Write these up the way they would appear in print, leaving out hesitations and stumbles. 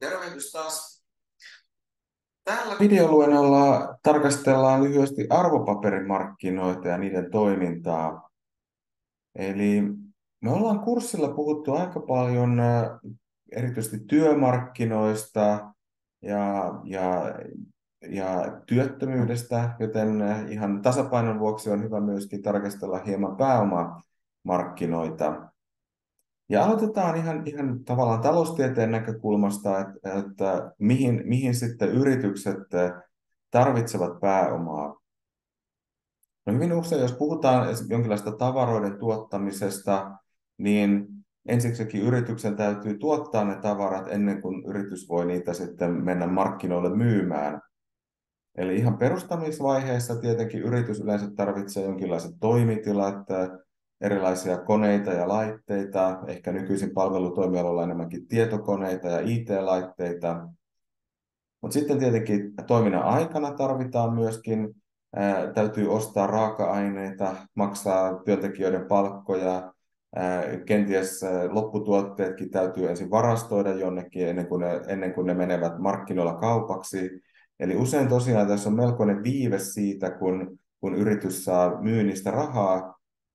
Tervehdys taas. Tällä videoluennolla tarkastellaan lyhyesti arvopaperimarkkinoita ja niiden toimintaa. Eli me ollaan kurssilla puhuttu aika paljon erityisesti työmarkkinoista ja, ja, ja työttömyydestä, joten ihan tasapainon vuoksi on hyvä myöskin tarkastella hieman pääomamarkkinoita. Ja aloitetaan ihan tavallaan taloustieteen näkökulmasta, että mihin sitten yritykset tarvitsevat pääomaa. No hyvin usein, jos puhutaan jonkinlaista tavaroiden tuottamisesta, niin ensiksikin yrityksen täytyy tuottaa ne tavarat ennen kuin yritys voi niitä sitten mennä markkinoille myymään. Eli ihan perustamisvaiheessa tietenkin yritys yleensä tarvitsee jonkinlaiset toimitilat, erilaisia koneita ja laitteita, ehkä nykyisin palvelutoimialalla enemmänkin tietokoneita ja IT-laitteita. Mutta sitten tietenkin toiminnan aikana tarvitaan myöskin, täytyy ostaa raaka-aineita, maksaa työntekijöiden palkkoja, kenties lopputuotteetkin täytyy ensin varastoida jonnekin ennen kuin ne menevät markkinoilla kaupaksi. Eli usein tosiaan tässä on melkoinen viive siitä, kun yritys saa myynnistä rahaa,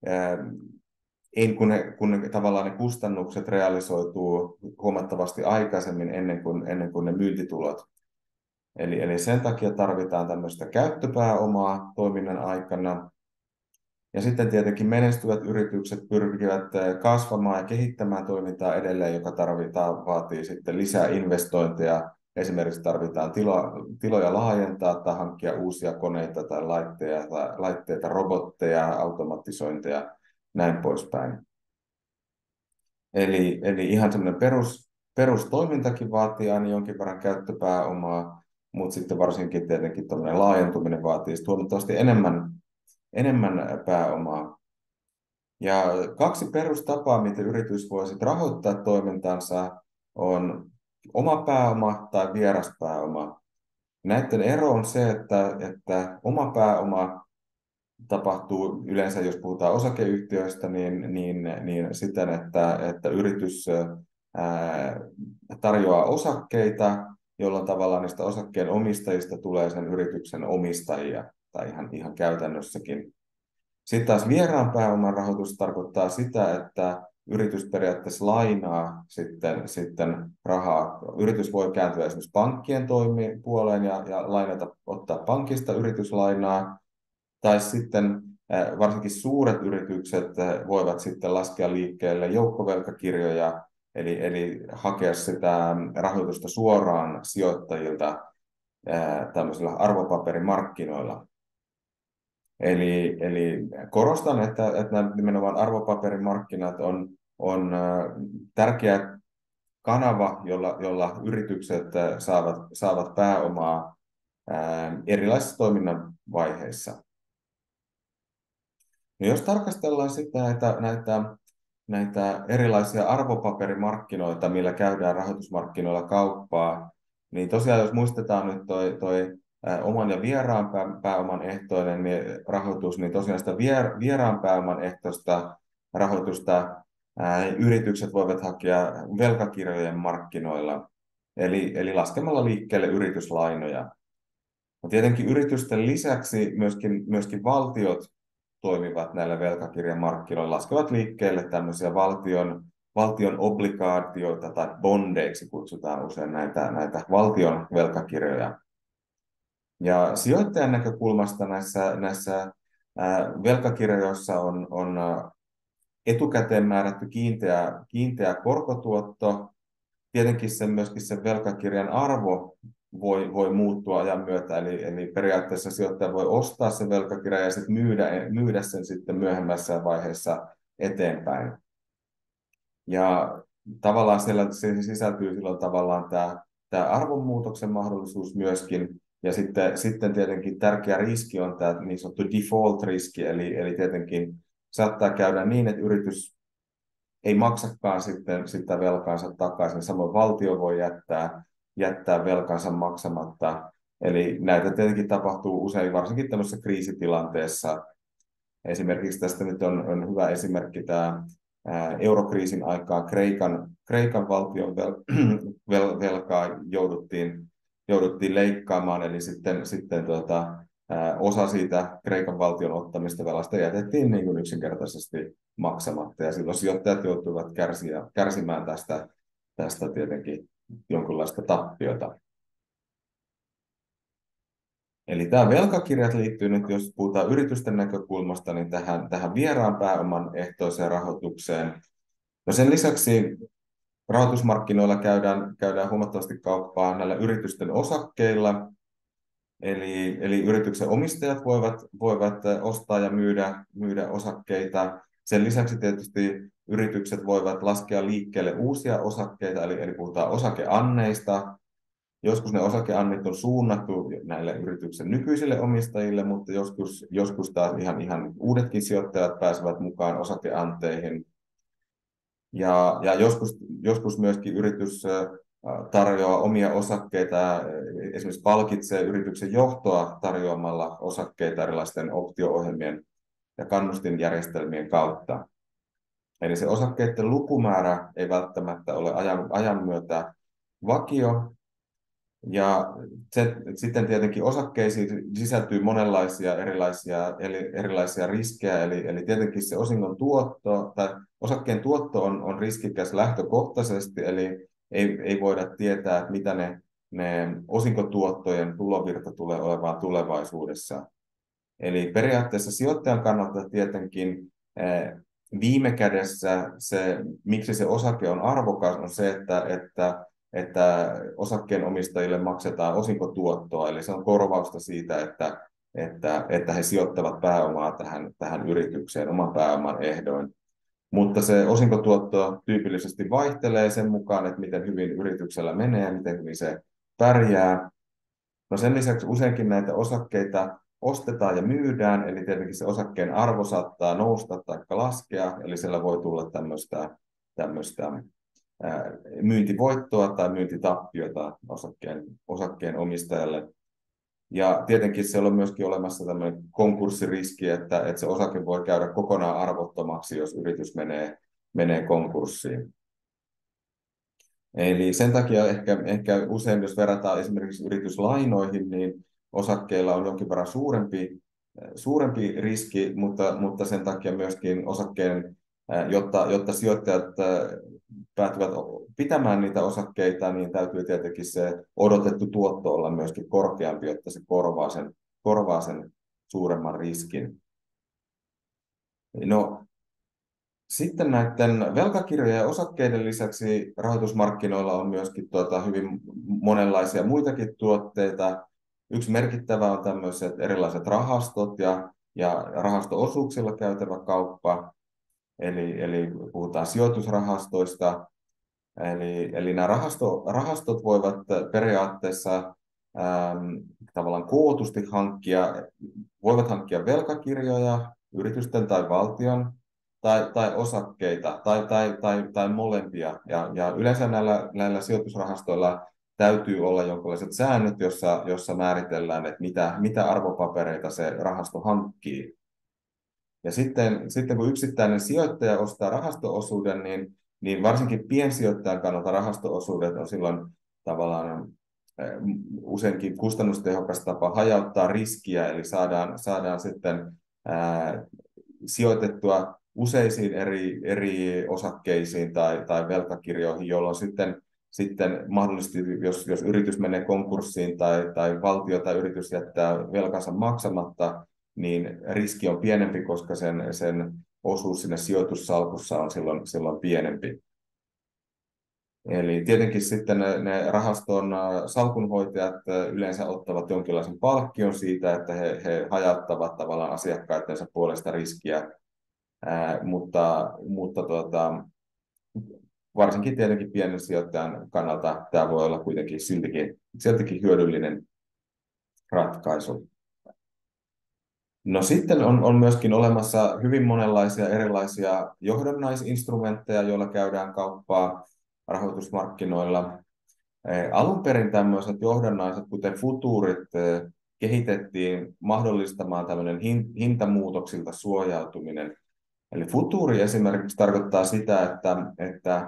kun tavallaan ne kustannukset realisoituu huomattavasti aikaisemmin ennen kuin ne myyntitulot. Eli sen takia tarvitaan tämmöistä käyttöpääomaa toiminnan aikana. Ja sitten tietenkin menestyvät yritykset pyrkivät kasvamaan ja kehittämään toimintaa edelleen, joka vaatii sitten lisää investointeja. Esimerkiksi tarvitaan tiloja laajentaa tai hankkia uusia koneita tai laitteita, robotteja, automatisointeja, näin poispäin. Eli ihan semmoinen perustoimintakin vaatii aina jonkin verran käyttöpääomaa, mutta sitten varsinkin tietenkin tuommoinen laajentuminen vaatii huomattavasti enemmän pääomaa. Ja kaksi perustapaa, miten yritys voi sitten rahoittaa toimintansa, on oma pääoma tai vieras pääoma. Näiden ero on se, että oma pääoma tapahtuu yleensä, jos puhutaan osakeyhtiöistä, niin siten, että yritys tarjoaa osakkeita, jolloin tavallaan niistä osakkeen omistajista tulee sen yrityksen omistajia, tai ihan käytännössäkin. Sitten taas vieraan pääoman rahoitus tarkoittaa sitä, että yritys periaatteessa lainaa sitten rahaa. Yritys voi kääntyä esimerkiksi pankkien puoleen ja ottaa pankista yrityslainaa, tai sitten varsinkin suuret yritykset voivat sitten laskea liikkeelle joukkovelkakirjoja, eli hakea sitä rahoitusta suoraan sijoittajilta tämmöisillä arvopaperimarkkinoilla. Eli korostan, että nämä nimenomaan arvopaperimarkkinat on tärkeä kanava, jolla yritykset saavat pääomaa erilaisissa toiminnan vaiheissa. No jos tarkastellaan sitten näitä erilaisia arvopaperimarkkinoita, millä käydään rahoitusmarkkinoilla kauppaa, niin tosiaan jos muistetaan nyt toi oman ja vieraan pääoman ehtoinen rahoitus, niin tosiaan sitä vieraan pääoman ehtoista rahoitusta yritykset voivat hakea velkakirjojen markkinoilla, eli laskemalla liikkeelle yrityslainoja. No tietenkin yritysten lisäksi myöskin valtiot toimivat näillä velkakirjamarkkinoilla, laskevat liikkeelle tämmöisiä valtion obligaatioita tai bondeiksi kutsutaan usein näitä valtion velkakirjoja. Ja sijoittajan näkökulmasta näissä velkakirjoissa on etukäteen määrätty kiinteä korkotuotto. Tietenkin myöskin sen velkakirjan arvo voi muuttua ajan myötä, eli periaatteessa sijoittaja voi ostaa sen velkakirjan ja sitten myydä sen sitten myöhemmässä vaiheessa eteenpäin. Ja tavallaan siellä sisältyy silloin tavallaan tämä arvonmuutoksen mahdollisuus myöskin, ja sitten tietenkin tärkeä riski on tämä niin sanottu default-riski, eli tietenkin saattaa käydä niin, että yritys ei maksakaan sitten sitä velkaansa takaisin. Samoin valtio voi jättää velkansa maksamatta. Eli näitä tietenkin tapahtuu usein, varsinkin tämmöisessä kriisitilanteessa. Esimerkiksi tästä nyt on hyvä esimerkki tämä eurokriisin aikaa Kreikan valtion velkaa jouduttiin leikkaamaan, eli sitten osa siitä Kreikan valtion ottamista velasta jätettiin niin kuin yksinkertaisesti maksamatta, ja silloin sijoittajat joutuivat kärsimään tästä tietenkin jonkinlaista tappiota. Eli tämä velkakirjat liittyy nyt, jos puhutaan yritysten näkökulmasta, niin tähän vieraan pääoman ehtoiseen rahoitukseen. No sen lisäksi rahoitusmarkkinoilla käydään huomattavasti kauppaa näillä yritysten osakkeilla, eli yrityksen omistajat voivat ostaa ja myydä osakkeita. Sen lisäksi tietysti yritykset voivat laskea liikkeelle uusia osakkeita, eli puhutaan osakeanneista. Joskus ne osakeannit on suunnattu näille yrityksen nykyisille omistajille, mutta joskus taas ihan uudetkin sijoittajat pääsevät mukaan osakeanteihin. Ja joskus myöskin yritys tarjoaa omia osakkeita, esimerkiksi palkitsee yrityksen johtoa tarjoamalla osakkeita erilaisten optio-ohjelmien ja kannustinjärjestelmien kautta. Eli se osakkeiden lukumäärä ei välttämättä ole ajan myötä vakio. Ja sitten tietenkin osakkeisiin sisältyy monenlaisia erilaisia riskejä, eli tietenkin se osingon tuotto tai osakkeen tuotto on riskikäs lähtökohtaisesti, eli ei voida tietää, että mitä ne osinkotuottojen tulovirta tulee olemaan tulevaisuudessa. Eli periaatteessa sijoittajan kannalta tietenkin viime kädessä miksi se osake on arvokas, on se, että osakkeenomistajille maksetaan osinkotuottoa, eli se on korvausta siitä, että he sijoittavat pääomaa tähän yritykseen oman pääoman ehdoin. Mutta se osinkotuotto tyypillisesti vaihtelee sen mukaan, että miten hyvin yrityksellä menee, miten hyvin se pärjää. No sen lisäksi useinkin näitä osakkeita ostetaan ja myydään, eli tietenkin se osakkeen arvo saattaa nousta tai laskea, eli siellä voi tulla tämmöistä myyntivoittoa tai myyntitappiota osakkeen omistajalle. Ja tietenkin siellä on myöskin olemassa tämmöinen konkurssiriski, että se osake voi käydä kokonaan arvottomaksi, jos yritys menee konkurssiin. Eli sen takia ehkä usein, jos verrataan esimerkiksi yrityslainoihin, niin osakkeilla on jonkin verran suurempi riski, mutta sen takia myöskin osakkeen, jotta sijoittajat päätyvät pitämään niitä osakkeita, niin täytyy tietenkin se odotettu tuotto olla myöskin korkeampi, jotta se korvaa sen suuremman riskin. No, sitten näiden velkakirjojen ja osakkeiden lisäksi rahoitusmarkkinoilla on myöskin hyvin monenlaisia muitakin tuotteita. Yksi merkittävä on tämmöiset erilaiset rahastot ja rahasto-osuuksilla käytävä kauppa. Eli puhutaan sijoitusrahastoista. Eli nämä rahastot voivat periaatteessa tavallaan kootusti voivat hankkia velkakirjoja yritysten tai valtion tai osakkeita tai molempia. Ja yleensä näillä sijoitusrahastoilla täytyy olla jonkinlaiset säännöt, jossa määritellään, että mitä arvopapereita se rahasto hankkii. Ja sitten kun yksittäinen sijoittaja ostaa rahasto-osuuden, niin varsinkin piensijoittajan kannalta rahasto-osuudet on silloin tavallaan useinkin kustannustehokas tapa hajauttaa riskiä, eli saadaan sitten sijoitettua useisiin eri osakkeisiin tai velkakirjoihin, jolloin sitten mahdollisesti, jos yritys menee konkurssiin tai valtio tai yritys jättää velkansa maksamatta, niin riski on pienempi, koska sen osuus sinne sijoitussalkussa on silloin pienempi. Eli tietenkin sitten ne rahaston salkunhoitajat yleensä ottavat jonkinlaisen palkkion siitä, että he hajauttavat tavallaan asiakkaitensa puolesta riskiä, mutta varsinkin tietenkin pienen sijoittajan kannalta tämä voi olla kuitenkin siltikin hyödyllinen ratkaisu. No sitten on myöskin olemassa hyvin monenlaisia erilaisia johdannaisinstrumentteja, joilla käydään kauppaa rahoitusmarkkinoilla. Alun perin tämmöiset johdannaiset, kuten futuurit, kehitettiin mahdollistamaan tämmöinen hintamuutoksilta suojautuminen. Eli futuuri esimerkiksi tarkoittaa sitä, että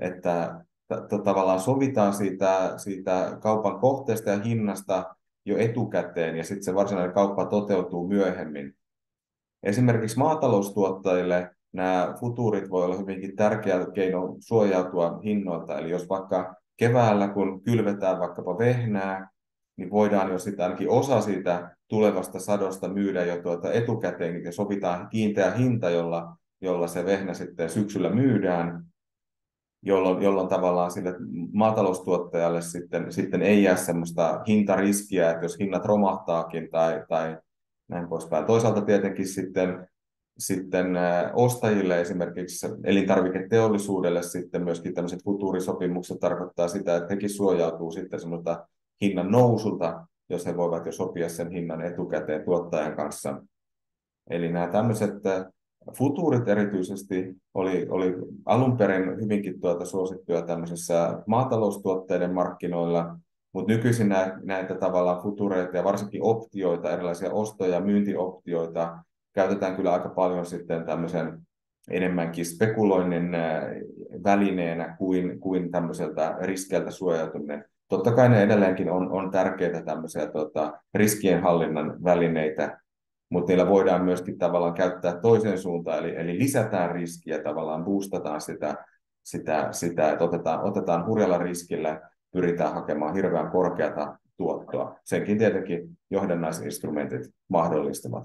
että tavallaan sovitaan siitä kaupan kohteesta ja hinnasta jo etukäteen, ja sitten se varsinainen kauppa toteutuu myöhemmin. Esimerkiksi maataloustuottajille nämä futuurit voi olla hyvinkin tärkeä keino suojautua hinnoilta. Eli jos vaikka keväällä, kun kylvetään vaikkapa vehnää, niin voidaan jo sitten ainakin osa siitä tulevasta sadosta myydä jo etukäteen, ja sovitaan kiinteä hinta, jolla se vehnä sitten syksyllä myydään, jolloin tavallaan sille maataloustuottajalle sitten ei jää semmoista hintariskiä, että jos hinnat romahtaakin tai näin poispäin. Toisaalta tietenkin sitten ostajille, esimerkiksi elintarviketeollisuudelle sitten myöskin tämmöiset futuurisopimukset tarkoittaa sitä, että hekin suojautuu sitten semmoista hinnan nousulta, jos he voivat jo sopia sen hinnan etukäteen tuottajan kanssa. Eli nämä tämmöiset futuurit erityisesti oli alun perin hyvinkin suosittuja tämmöisessä maataloustuotteiden markkinoilla, mutta nykyisin näitä tavallaan futureita ja varsinkin optioita, erilaisia osto- ja myyntioptioita käytetään kyllä aika paljon sitten tämmöisen enemmänkin spekuloinnin välineenä kuin tämmöiseltä riskeiltä suojautuminen. Totta kai ne edelleenkin on tärkeitä tämmöisiä riskienhallinnan välineitä, mutta niillä voidaan myöskin tavallaan käyttää toiseen suuntaan, eli lisätään riskiä, tavallaan boostataan sitä että otetaan hurjalla riskillä, pyritään hakemaan hirveän korkeata tuottoa. Senkin tietenkin johdannaisinstrumentit mahdollistavat.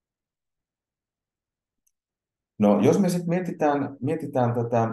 No, jos me sitten mietitään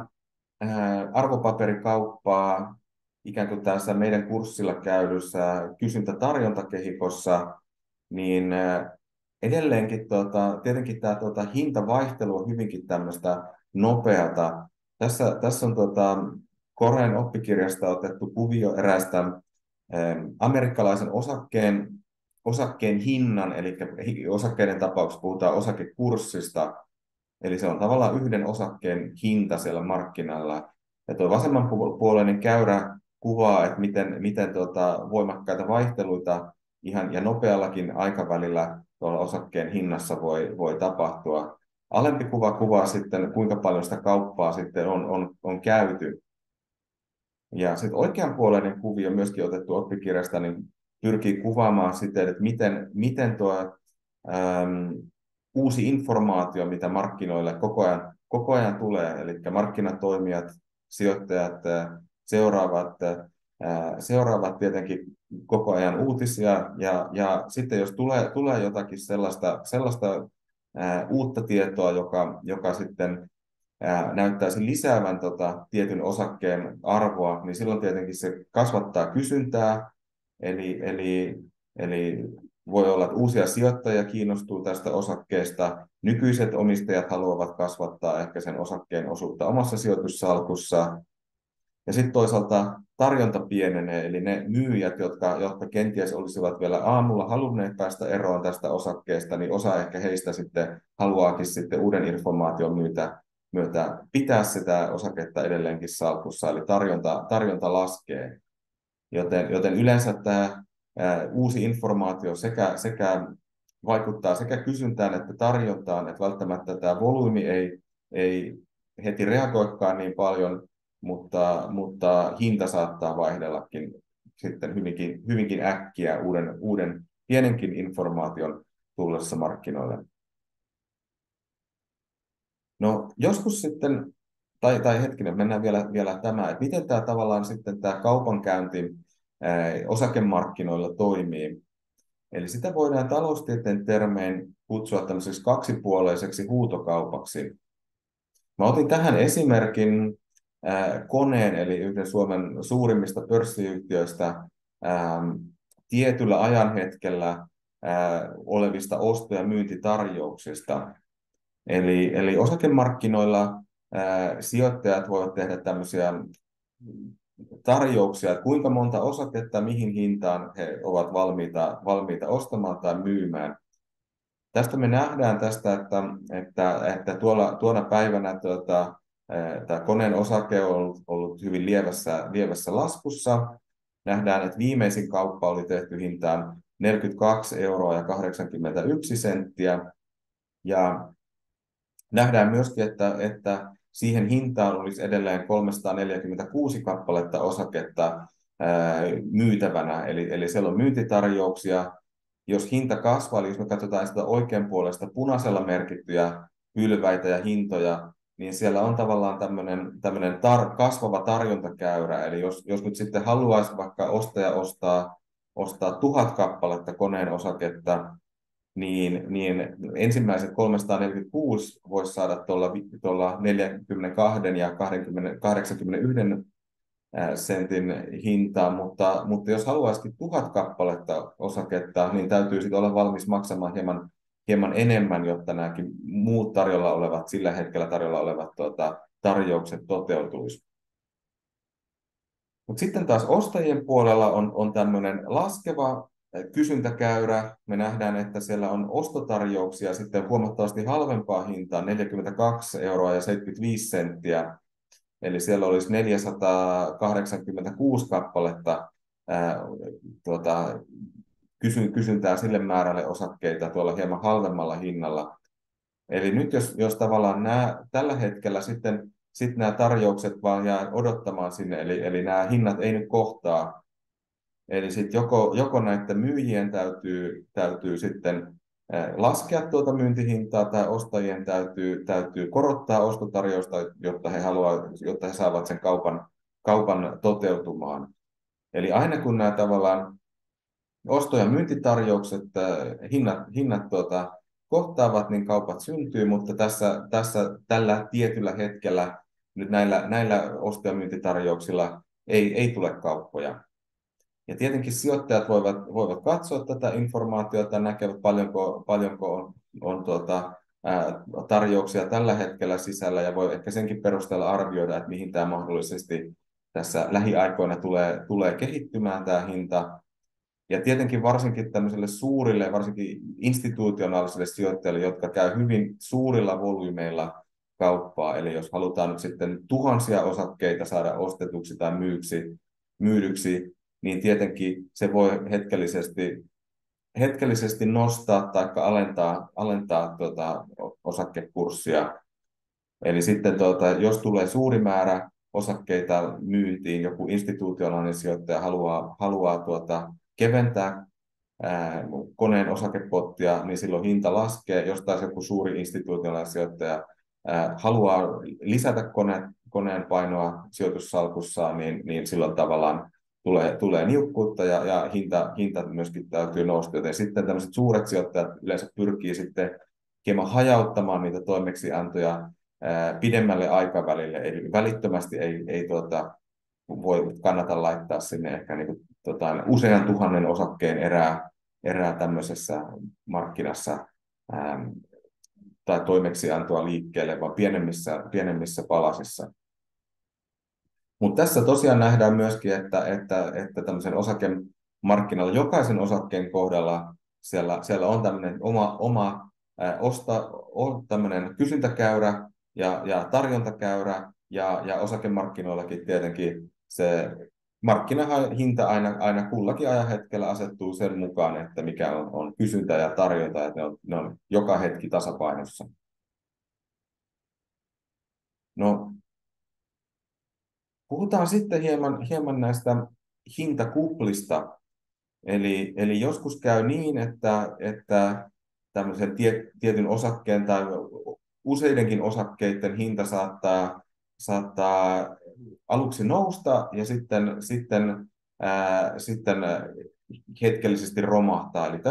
arvopaperikauppaa ikään kuin tässä meidän kurssilla käydyssä kysyntä-tarjontakehikossa, niin edelleenkin tietenkin tämä hintavaihtelu on hyvinkin tämmöistä nopeata. Tässä on Koren oppikirjasta otettu kuvio eräästä amerikkalaisen osakkeen hinnan, eli osakkeiden tapauksessa puhutaan osakekurssista, eli se on tavallaan yhden osakkeen hinta siellä markkinalla. Ja tuo vasemmanpuoleinen käyrä kuvaa, että miten voimakkaita vaihteluita ihan ja nopeallakin aikavälillä tuolla osakkeen hinnassa voi tapahtua. Alempi kuva kuvaa sitten, kuinka paljon sitä kauppaa sitten on käyty. Ja sitten oikeanpuoleinen kuvio, myöskin otettu oppikirjasta, niin pyrkii kuvaamaan siten, että miten tuo uusi informaatio, mitä markkinoille koko ajan tulee, eli markkinatoimijat, sijoittajat seuraavat tietenkin koko ajan uutisia, ja sitten jos tulee jotakin sellaista uutta tietoa, joka sitten näyttäisi lisäävän tietyn osakkeen arvoa, niin silloin tietenkin se kasvattaa kysyntää, eli voi olla, että uusia sijoittajia kiinnostuu tästä osakkeesta, nykyiset omistajat haluavat kasvattaa ehkä sen osakkeen osuutta omassa sijoitussalkussa, ja sitten toisaalta tarjonta pienenee, eli ne myyjät, jotka kenties olisivat vielä aamulla halunneet päästä eroon tästä osakkeesta, niin osa ehkä heistä sitten haluaakin sitten uuden informaation myötä pitää sitä osaketta edelleenkin salkussa, eli tarjonta laskee. Joten yleensä tämä uusi informaatio sekä vaikuttaa sekä kysyntään että tarjontaan, että välttämättä tämä volyymi ei heti reagoikaan niin paljon, mutta hinta saattaa vaihdellakin sitten hyvinkin äkkiä uuden pienenkin informaation tullessa markkinoille. No joskus sitten, tai hetkinen, mennään vielä tämä, että miten tämä tavallaan sitten tämä kaupankäynti osakemarkkinoilla toimii. Eli sitä voidaan taloustieteen termein kutsua tämmöiseksi kaksipuoleiseksi huutokaupaksi. Mä otin tähän esimerkin Koneen, eli yhden Suomen suurimmista pörssiyhtiöistä, tietyllä ajanhetkellä olevista osto- ja myyntitarjouksista. Eli osakemarkkinoilla sijoittajat voivat tehdä tämmöisiä tarjouksia, että kuinka monta osaketta, mihin hintaan he ovat valmiita ostamaan tai myymään. Tästä me nähdään että tuona päivänä tämä Koneen osake on ollut hyvin lievässä laskussa. Nähdään, että viimeisin kauppa oli tehty hintaan 42,81 €. Ja nähdään myöskin, että siihen hintaan olisi edelleen 346 kappaletta osaketta myytävänä. Eli siellä on myyntitarjouksia. Jos hinta kasvaa, eli jos me katsotaan sitä oikean puolesta punaisella merkittyjä pylväitä ja hintoja, niin siellä on tavallaan tämmöinen kasvava tarjontakäyrä. Eli jos nyt sitten haluaisi vaikka ostaja ostaa 1000 kappaletta koneen osaketta, niin ensimmäiset 346 voisi saada tuolla 42 ja 81 sentin hintaa, mutta jos haluaisikin 1000 kappaletta osaketta, niin täytyy sitten olla valmis maksamaan hieman enemmän, jotta nämäkin muut sillä hetkellä tarjolla olevat tarjoukset toteutuisi. Mutta sitten taas ostajien puolella on tämmöinen laskeva kysyntäkäyrä. Me nähdään, että siellä on ostotarjouksia sitten huomattavasti halvempaa hintaa, 42 euroa ja 75 senttiä. Eli siellä olisi 486 kappaletta kysyntää sille määrälle osakkeita tuolla hieman halvemmalla hinnalla. Eli nyt jos tavallaan tällä hetkellä sitten nämä tarjoukset vaan jää odottamaan sinne, eli nämä hinnat ei nyt kohtaa. Eli sitten joko näiden myyjien täytyy sitten laskea tuota myyntihintaa tai ostajien täytyy korottaa ostotarjousta, jotta he saavat sen kaupan toteutumaan. Eli aina kun nämä tavallaan osto- ja myyntitarjoukset, hinnat kohtaavat, niin kaupat syntyy, mutta tällä tietyllä hetkellä nyt näillä osto- ja myyntitarjouksilla ei tule kauppoja. Ja tietenkin sijoittajat voivat katsoa tätä informaatiota, näkevät paljonko on tarjouksia tällä hetkellä sisällä ja voi ehkä senkin perusteella arvioida, että mihin tämä mahdollisesti tässä lähiaikoina tulee kehittymään tämä hinta. Ja tietenkin varsinkin tämmöiselle suurille, varsinkin institutionaalisille sijoittajille, jotka käy hyvin suurilla volyymeilla kauppaa, eli jos halutaan nyt sitten tuhansia osakkeita saada ostetuksi tai myydyksi, niin tietenkin se voi hetkellisesti nostaa tai alentaa osakekurssia. Eli sitten jos tulee suuri määrä osakkeita myyntiin, joku institutionaalinen sijoittaja haluaa keventää koneen osakepottia, niin silloin hinta laskee. Jos taas joku suuri institutionaalinen sijoittaja haluaa lisätä koneen painoa sijoitussalkussaan, niin silloin tavallaan tulee niukkuutta ja hinta myöskin täytyy nousta. Joten sitten tämmöiset suuret sijoittajat yleensä pyrkii sitten hieman hajauttamaan niitä toimeksiantoja pidemmälle aikavälille. Eli välittömästi ei voi kannata laittaa sinne ehkä niin kuin, usean tuhannen osakkeen erää tämmöisessä markkinassa tai toimeksiantoa liikkeelle, vaan pienemmissä palasissa. Mutta tässä tosiaan nähdään myöskin, että tämmöisen osakemarkkinalla jokaisen osakkeen kohdalla siellä on tämmöinen oma tämmöinen kysyntäkäyrä ja tarjontakäyrä, ja osakemarkkinoillakin tietenkin se markkinahinta aina kullakin ajanhetkellä asettuu sen mukaan, että mikä on kysyntä ja tarjonta, että ne on joka hetki tasapainossa. No, puhutaan sitten hieman näistä hintakuplista. Eli joskus käy niin, että tämmöisen tietyn osakkeen tai useidenkin osakkeiden hinta saattaa aluksi nousta ja sitten hetkellisesti romahtaa. Eli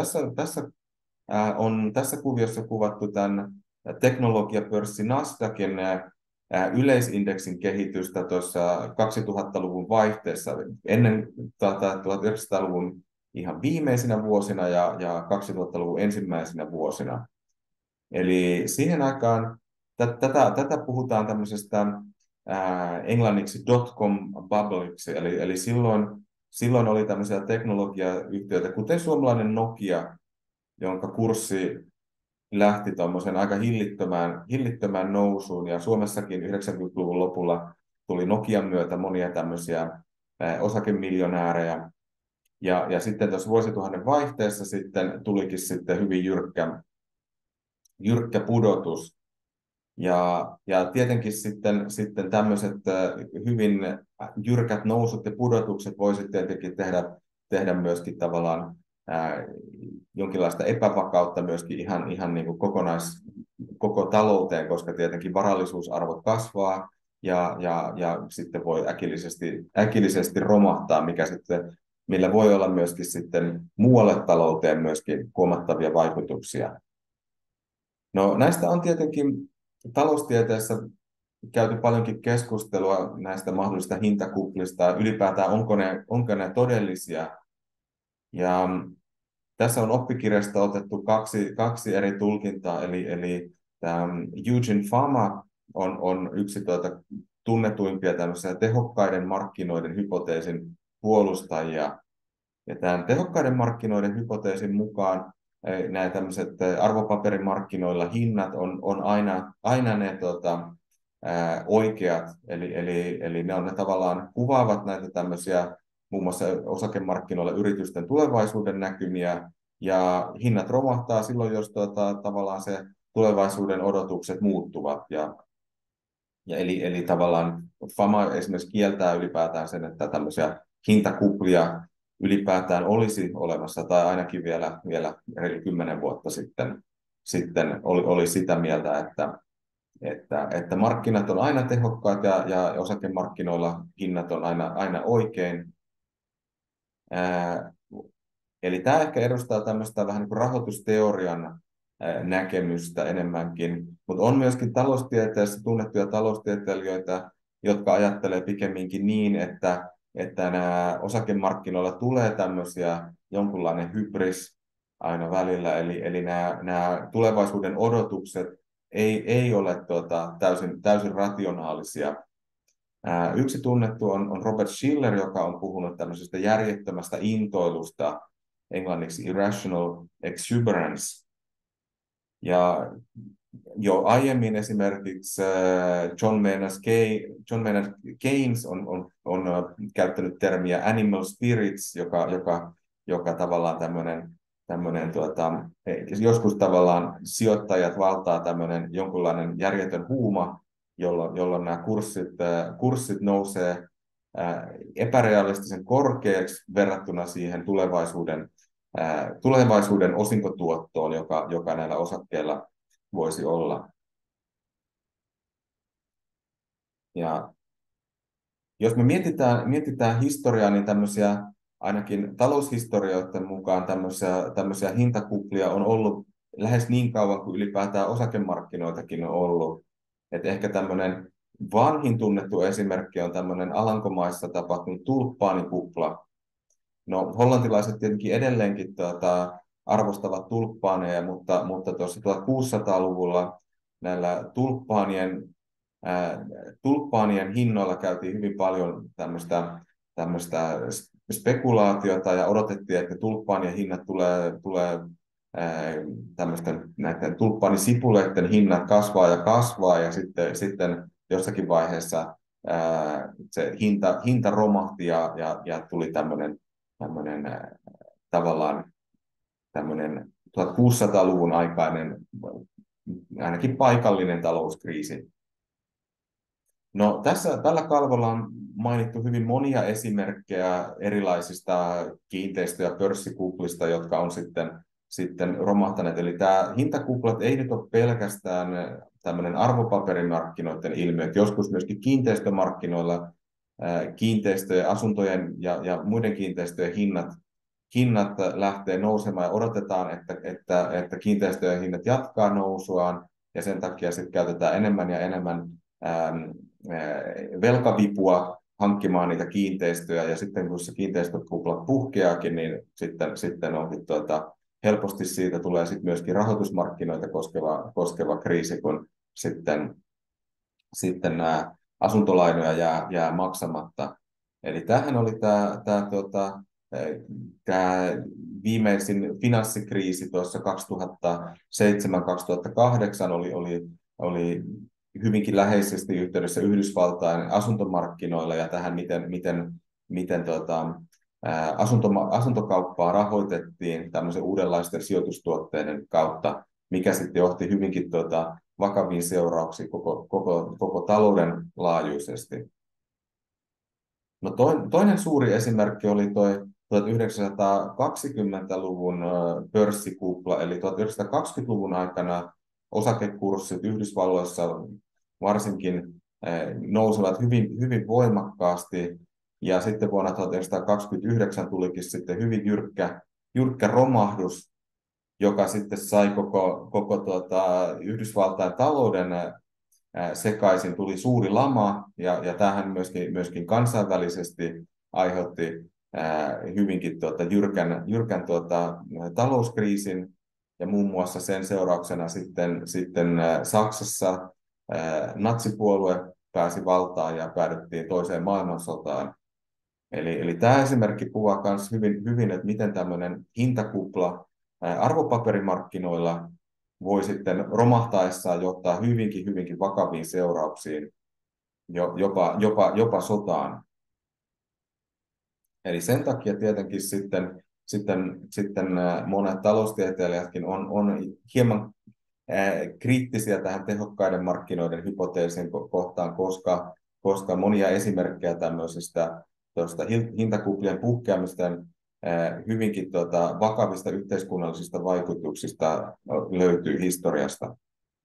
tässä kuviossa kuvattu tämän teknologiapörssi Nasdaqin yleisindeksin kehitystä tuossa 2000-luvun vaihteessa ennen 1900-luvun ihan viimeisinä vuosina ja 2000-luvun ensimmäisinä vuosina. Eli siihen aikaan tätä puhutaan tämmöisestä englanniksi dotcom-bubbleiksi, eli silloin oli tämmöisiä teknologiayhtiöitä, kuten suomalainen Nokia, jonka kurssi lähti tuommoisen aika hillittömään nousuun, ja Suomessakin 90-luvun lopulla tuli Nokian myötä monia tämmöisiä osakemiljonäärejä, ja sitten tuossa vuosituhannen vaihteessa sitten tulikin sitten hyvin jyrkkä pudotus. Ja tietenkin sitten tämmöiset hyvin jyrkät nousut ja pudotukset voisi tietenkin tehdä myöskin tavallaan jonkinlaista epävakautta myöskin ihan niin kuin koko talouteen, koska tietenkin varallisuusarvot kasvaa ja sitten voi äkillisesti romahtaa, millä voi olla myöskin sitten muualle talouteen myöskin huomattavia vaikutuksia. No näistä on tietenkin taloustieteessä käyty paljonkin keskustelua näistä mahdollisista hintakuplista, ylipäätään onko ne todellisia. Ja tässä on oppikirjasta otettu kaksi eri tulkintaa, eli tämä Eugene Fama on yksi tunnetuimpia tämmöisiä tehokkaiden markkinoiden hypoteesin puolustajia. Ja tämän tehokkaiden markkinoiden hypoteesin mukaan nämä tämmöiset arvopaperimarkkinoilla hinnat on aina ne oikeat, eli ne tavallaan kuvaavat näitä tämmöisiä muun muassa osakemarkkinoilla yritysten tulevaisuuden näkymiä, ja hinnat romahtaa silloin, jos tavallaan se tulevaisuuden odotukset muuttuvat. Eli tavallaan Fama esimerkiksi kieltää ylipäätään sen, että tämmöisiä hintakuplia ylipäätään olisi olemassa, tai ainakin vielä 10 vuotta sitten oli sitä mieltä, että markkinat on aina tehokkaat ja osakemarkkinoilla hinnat on aina oikein. Eli tämä ehkä edustaa tämmöistä vähän niin kuin rahoitusteorian näkemystä enemmänkin, mutta on myöskin taloustieteessä tunnettuja taloustieteilijöitä, jotka ajattelee pikemminkin niin, että nämä osakemarkkinoilla tulee tämmöisiä jonkunlainen hybris aina välillä, eli nämä tulevaisuuden odotukset ei ole täysin rationaalisia. Yksi tunnettu on Robert Shiller, joka on puhunut tämmöisestä järjettömästä intoilusta, englanniksi irrational exuberance. Ja jo aiemmin esimerkiksi John Maynard Keynes on käyttänyt termiä animal spirits, joka tavallaan joskus tavallaan sijoittajat valtaa tämmöinen jonkunlainen järjetön huuma, jolloin nämä kurssit nousee epärealistisen korkeaksi verrattuna siihen tulevaisuuden osinkotuottoon, joka näillä osakkeilla voisi olla. Ja jos me mietitään historiaa, niin tämmöisiä, ainakin taloushistorioiden mukaan tämmöisiä hintakuplia on ollut lähes niin kauan kuin ylipäätään osakemarkkinoitakin on ollut. Et ehkä tämmöinen vanhin tunnettu esimerkki on tämmöinen Alankomaissa tapahtunut tulppaanikupla. No, hollantilaiset tietenkin edelleenkin arvostavat tulppaaneja, mutta tuossa 1600-luvulla näillä tulppaanien hinnoilla käytiin hyvin paljon tämmöistä spekulaatiota ja odotettiin, että tulppaanien hinnat tulee näiden tulppaanisipuleiden hinnat kasvaa ja sitten jossakin vaiheessa se hinta romahti ja tuli tämmöinen tavallaan tämmöinen 1600-luvun aikainen ainakin paikallinen talouskriisi. No, tällä kalvolla on mainittu hyvin monia esimerkkejä erilaisista kiinteistö- ja pörssikuplista, jotka on sitten romahtaneet. Eli tämä hintakuplat ei nyt ole pelkästään tämmöinen arvopaperimarkkinoiden ilmiö, että joskus myöskin kiinteistömarkkinoilla kiinteistöjen, asuntojen ja muiden kiinteistöjen hinnat lähtee nousemaan ja odotetaan, että kiinteistöjen hinnat jatkaa nousuaan ja sen takia sitten käytetään enemmän ja enemmän velkavipua hankkimaan niitä kiinteistöjä, ja sitten kun se kiinteistökupla puhkeaakin, niin sitten onkin helposti siitä tulee sitten myöskin rahoitusmarkkinoita koskeva kriisi, kun sitten nämä asuntolainoja jää maksamatta. Eli tämähän oli tämä viimeisin finanssikriisi tuossa 2007-2008 oli hyvinkin läheisesti yhteydessä Yhdysvaltain asuntomarkkinoilla ja tähän, miten asuntokauppaa rahoitettiin tämmöisen uudenlaisten sijoitustuotteiden kautta, mikä sitten johti hyvinkin vakaviin seurauksiin koko talouden laajuisesti. No toinen suuri esimerkki oli tuo 1920-luvun pörssikupla, eli 1920-luvun aikana osakekurssit Yhdysvalloissa varsinkin nousevat hyvin voimakkaasti, ja sitten vuonna 1929 tulikin sitten hyvin jyrkkä romahdus, joka sitten sai koko Yhdysvaltain talouden sekaisin, tuli suuri lama, ja tämähän myöskin kansainvälisesti aiheutti hyvinkin jyrkän talouskriisin, ja muun muassa sen seurauksena sitten Saksassa natsipuolue pääsi valtaan ja päädyttiin toiseen maailmansotaan. Eli tämä esimerkki kuvaa myös hyvin, että miten tämmöinen hintakupla arvopaperimarkkinoilla voi sitten romahtaessaan johtaa hyvinkin vakaviin seurauksiin, jopa sotaan. Eli sen takia tietenkin sitten monet taloustieteilijätkin on hieman kriittisiä tähän tehokkaiden markkinoiden hypoteesin kohtaan, koska monia esimerkkejä tämmöisistä hintakuplien puhkeamisten hyvinkin vakavista yhteiskunnallisista vaikutuksista löytyy historiasta.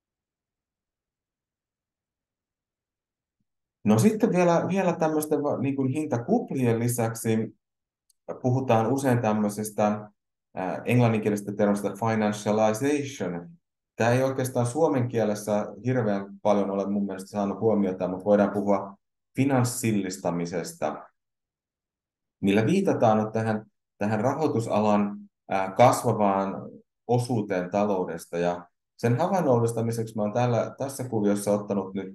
No sitten vielä tämmöisten niin kuin hintakuplien lisäksi puhutaan usein tämmöisestä englanninkielisestä termistä financialization. Tämä ei oikeastaan suomen kielessä hirveän paljon ole mun mielestä saanut huomiota, mutta voidaan puhua finanssillistamisesta, millä viitataan nyt tähän rahoitusalan kasvavaan osuuteen taloudesta. Ja sen havainnollistamiseksi mä olen tässä kuviossa ottanut nyt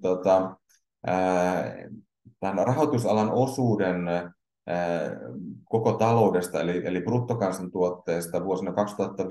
tämän rahoitusalan osuuden koko taloudesta, eli bruttokansantuotteesta vuosina 2005-2022.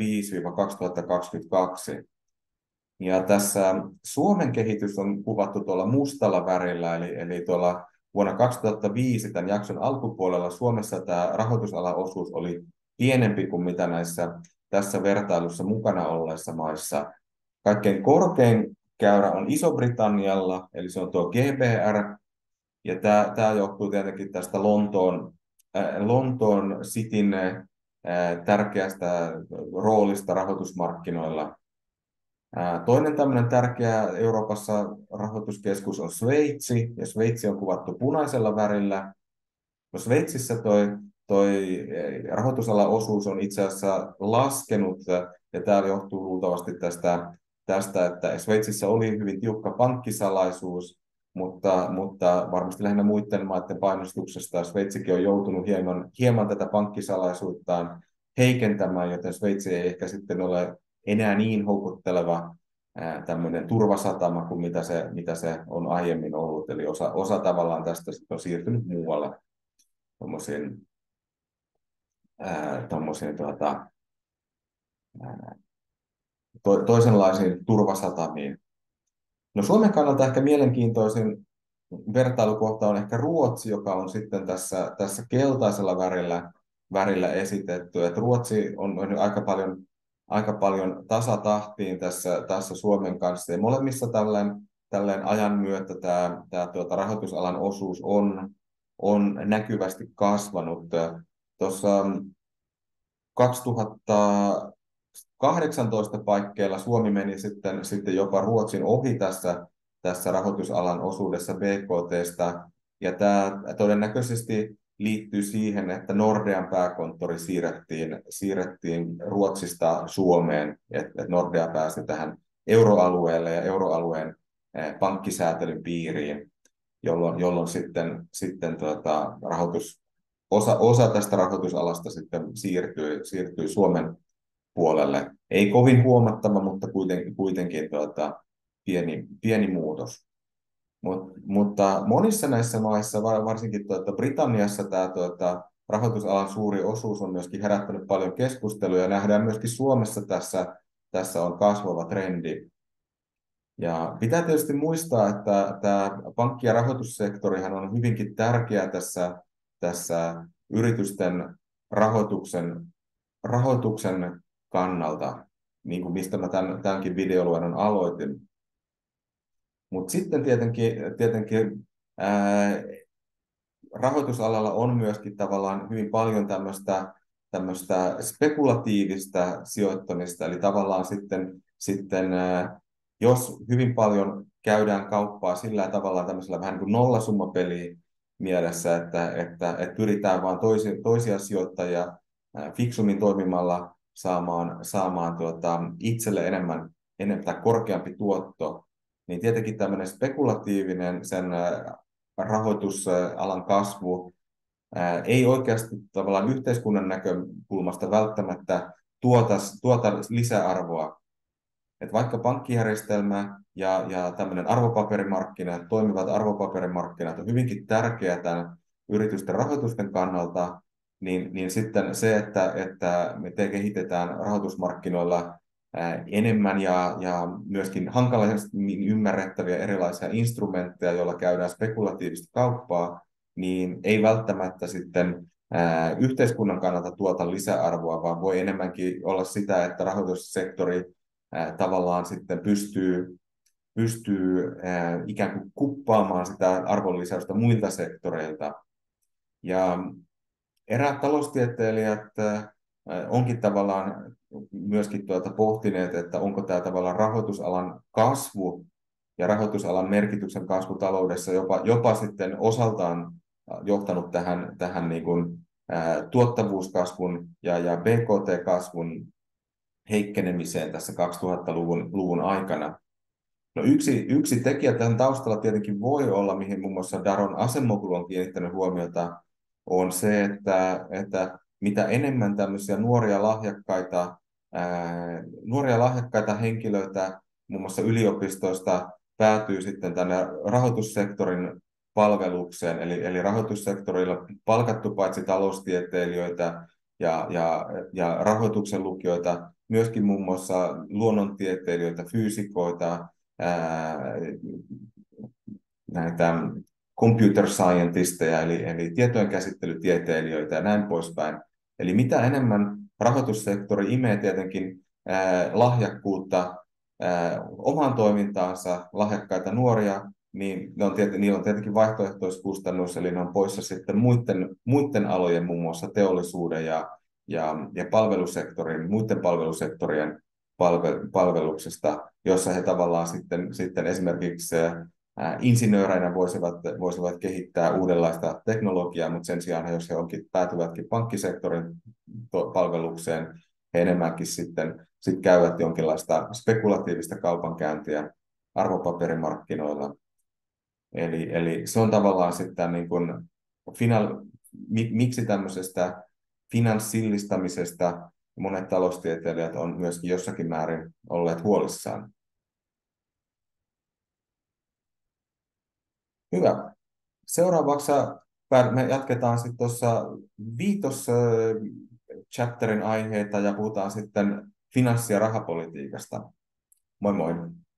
Ja tässä Suomen kehitys on kuvattu tuolla mustalla värillä, eli tuolla vuonna 2005 tämän jakson alkupuolella Suomessa tämä rahoitusalan osuus oli pienempi kuin mitä tässä vertailussa mukana olleissa maissa. Kaikkein korkein käyrä on Iso-Britannialla, eli se on tuo GBR, ja tämä johtuu tietenkin tästä Lontoon Cityn tärkeästä roolista rahoitusmarkkinoilla. Toinen tämmöinen tärkeä Euroopassa rahoituskeskus on Sveitsi, ja Sveitsi on kuvattu punaisella värillä. No Sveitsissä toi rahoitusalan osuus on itse asiassa laskenut, ja tämä johtuu luultavasti tästä, että Sveitsissä oli hyvin tiukka pankkisalaisuus, mutta varmasti lähinnä muiden maiden painostuksesta Sveitsikin on joutunut hieman tätä pankkisalaisuuttaan heikentämään, joten Sveitsi ei ehkä sitten ole enää niin houkutteleva tämmöinen turvasatama kuin mitä se on aiemmin ollut. Eli osa tavallaan tästä on siirtynyt muualle toisenlaisiin turvasatamiin. No Suomen kannalta ehkä mielenkiintoisin vertailukohta on ehkä Ruotsi, joka on sitten tässä keltaisella värillä esitetty. Et Ruotsi on mennyt aika paljon tasatahtiin tässä Suomen kanssa. Ja molemmissa tällainen ajan myötä tämä rahoitusalan osuus on näkyvästi kasvanut. Tuossa 2018 paikkeilla Suomi meni sitten jopa Ruotsin ohi tässä rahoitusalan osuudessa BKT:stä, ja tämä todennäköisesti liittyy siihen, että Nordean pääkonttori siirrettiin Ruotsista Suomeen, että Nordea pääsi tähän euroalueelle ja euroalueen pankkisäätelyn piiriin, jolloin sitten osa tästä rahoitusalasta sitten siirtyi Suomen puolelle. Ei kovin huomattava, mutta kuitenkin pieni muutos. Mutta monissa näissä maissa, varsinkin Britanniassa, tämä rahoitusalan suuri osuus on myöskin herättänyt paljon keskustelua, ja nähdään myöskin Suomessa tässä on kasvava trendi. Ja pitää tietysti muistaa, että tämä pankki- ja rahoitussektorihan on hyvinkin tärkeä tässä yritysten rahoituksen kannalta, niin kuin mistä mä tämänkin videoluennon aloitin. Mutta sitten tietenkin ää, rahoitusalalla on myöskin tavallaan hyvin paljon tämmöistä spekulatiivista sijoittamista, eli tavallaan sitten jos hyvin paljon käydään kauppaa sillä tavalla tämmöisellä vähän niin kuin nollasummapeliä mielessä, että pyritään vain toisia sijoittajia fiksummin toimimalla saamaan itselle enemmän tai korkeampi tuotto, niin tietenkin tämmöinen spekulatiivinen sen rahoitusalan kasvu ei oikeasti tavallaan yhteiskunnan näkökulmasta välttämättä tuota lisäarvoa. Että vaikka pankkijärjestelmä ja tämmöinen arvopaperimarkkina, toimivat arvopaperimarkkinat on hyvinkin tärkeä tämän yritysten rahoitusten kannalta, niin sitten se, että me kehitetään rahoitusmarkkinoilla enemmän ja myöskin hankalaisesti ymmärrettäviä erilaisia instrumentteja, joilla käydään spekulatiivista kauppaa, niin ei välttämättä sitten yhteiskunnan kannalta tuota lisäarvoa, vaan voi enemmänkin olla sitä, että rahoitussektori tavallaan sitten pystyy ikään kuin kuppaamaan sitä arvonlisäystä muilta sektoreilta. Ja eräät taloustieteilijät onkin tavallaan myöskin pohtineet, että onko tämä tavallaan rahoitusalan kasvu ja rahoitusalan merkityksen kasvu taloudessa jopa sitten osaltaan johtanut tähän niin kuin, tuottavuuskasvun ja BKT-kasvun heikkenemiseen tässä 2000-luvun aikana. No yksi tekijä tähän taustalla tietenkin voi olla, mihin muun muassa Daron Acemoglu on kiinnittänyt huomiota, on se, että mitä enemmän tämmöisiä nuoria lahjakkaita henkilöitä muun muassa yliopistoista päätyy sitten tänne rahoitussektorin palvelukseen, eli rahoitussektorilla palkattu paitsi taloustieteilijöitä ja rahoituksen lukijoita, myöskin muun muassa luonnontieteilijöitä, fyysikoita, näitä computer scientisteja, eli tietojenkäsittelytieteilijöitä ja näin poispäin. Eli mitä enemmän rahoitussektori imee tietenkin lahjakkuutta omaan toimintaansa, lahjakkaita nuoria, niin niillä on tietenkin vaihtoehtoiskustannus, eli ne on poissa sitten muiden alojen, muun muassa teollisuuden ja muiden palvelusektorien palveluksesta, jossa he tavallaan sitten esimerkiksi insinööreinä voisivat kehittää uudenlaista teknologiaa, mutta sen sijaan, jos he päätyvätkin pankkisektorin palvelukseen, he enemmänkin sitten käyvät jonkinlaista spekulatiivista kaupankäyntiä arvopaperimarkkinoilla. Eli se on tavallaan sitten niin kuin miksi tämmöisestä finanssillistamisesta monet taloustieteilijät on myöskin jossakin määrin olleet huolissaan. Hyvä. Seuraavaksi me jatketaan sitten tuossa chapterin aiheita ja puhutaan sitten finanssi- ja rahapolitiikasta. Moi moi.